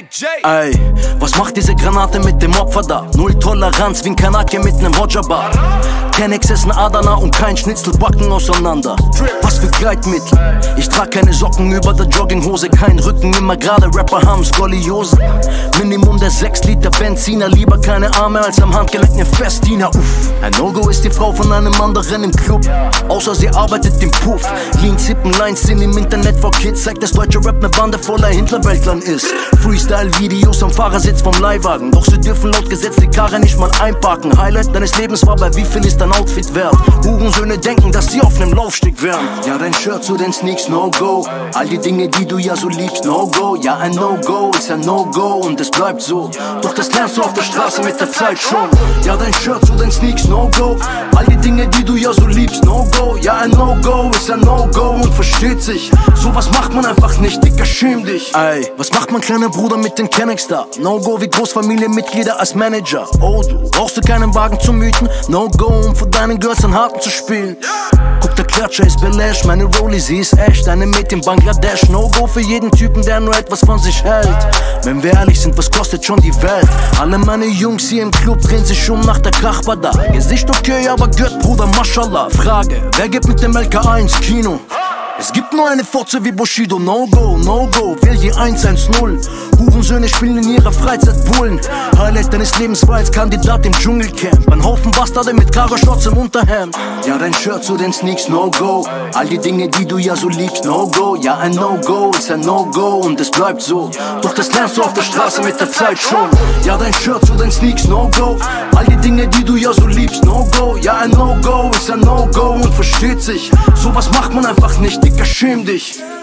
Ey, was macht diese Granate mit dem Opfer da? Null Toleranz wie ein Kanake mit nem Hodgerbart. Kein Exzessen Adana und kein Schnitzelbacken auseinander. Was für Gleitmittel? Ich trag keine Socken über der Jogginghose, kein Rücken, immer gerade, Rapper haben Skoliose. Minimum der 6 Liter Benziner, lieber keine Arme als am Handgelenk ne Festdiener. Uff, ein No-Go ist die Frau von einem anderen im Club, außer sie arbeitet im Puff. Lean, Zippen, Lines sind im Internet for Kids, zeigt, dass deutsche Rap ne Bande voller Hinterwäldlern ist. Freestyle-Videos am Fahrersitz vom Leihwagen, doch sie dürfen laut Gesetz die Karre nicht mal einparken. Highlight deines Lebens war, bei wie viel ist dein Outfit wert? Hurensöhne denken, dass sie auf nem Laufsteg wären. Ja, dein Shirt zu den Sneaks, No-Go. All die Dinge, die du ja so liebst, No-Go. Ja, ein No-Go ist ein No-Go und es bleibt so. Doch das lernst du auf der Straße mit der Zeit schon. Ja, dein Shirt zu den Sneaks, No-Go. All die Dinge, die du ja so liebst, No-Go. Ja, ein No-Go ist ein No-Go und versteht sich. Sowas macht man einfach nicht, Dicker, schäm dich. Ey, was macht mein kleiner Bruder mit den Kennex da? No-Go wie Großfamilienmitglieder als Manager. Oh, du brauchst du keinen Wagen zu mieten? No-Go, um vor deinen Girls an Harten zu spielen. Guck, der Klatscher ist Belash, meine Rollie, sie ist echt. Eine Mädchen Bangladesch, No-Go für jeden Typen, der nur etwas von sich hält. Wenn wir ehrlich sind, was kostet schon die Welt? Alle meine Jungs hier im Club drehen sich um nach der Krachbar da. Gesicht okay, aber Gött, Bruder, Mashallah. Frage, wer geht mit dem LKA ins Kino? Es gibt nur eine Fotze wie Bushido, No-Go, No-Go, will die 110. Hurensöhne spielen in ihrer Freizeit Bullen. Highlight deines Lebens war als Kandidat im Dschungelcamp. Ein Haufen Bastarde mit Karo-Shorts im Unterhemd. Ja, dein Shirt zu den Sneaks, No-Go. All die Dinge, die du ja so liebst, No-Go. Ja, ein No-Go ist ein No-Go und es bleibt so. Doch das lernst du auf der Straße mit der Zeit schon. Ja, dein Shirt zu den Sneaks, No-Go. All die Dinge, die du ja so liebst, No-Go. Ja, ein No-Go ist ein No-Go und versteht sich. Sowas macht man einfach nicht, Dicker, schäm dich.